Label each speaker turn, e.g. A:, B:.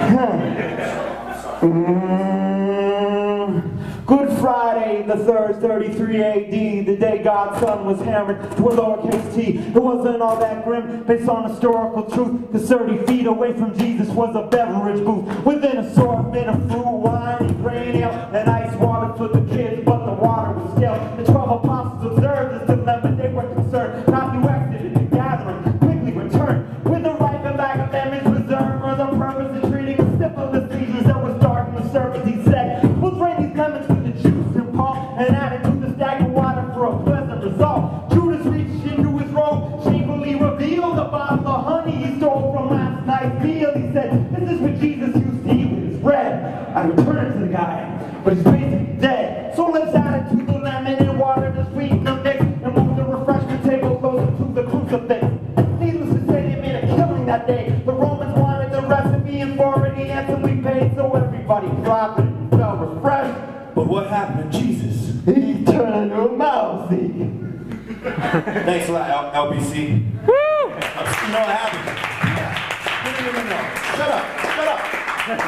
A: Good Friday, the 3rd, 33 AD, the day God's son was hammered with lowercase t. It wasn't all that grim, based on historical truth, cause 30 feet away from Jesus was a beverage booth with an assortment of fruit, wine, and grain ale, and ice water for the kids, but the water was stale. The 12 apostles observed this dilemma, they were concerned not to exit the gathering, quickly returned with a ripe bag of lemons reserved for the purpose of treating a syphilis disease that was dark in the surface. He said, we'll drain these lemons with the juice and pulp and add it to the stagnant water for a pleasant result. Judas reached into his robe, shamefully revealed a bottle of honey he stole from last night's meal. He said, this is what Jesus used to eat with his bread. I returned it to the guy, but he's basically dead. So let's add it to the lemon and water to sweeten the mix and move the refreshment table closer to the crucifix. Needless to say, they made a killing that day. The Romans wanted the recipe and for it, he handsomely paid, so everybody profited and felt refreshed.
B: But what happened to Jesus?
A: He turned into a mousey.
B: Thanks a lot, LBC. Woo! You know what happened? No. Shut up.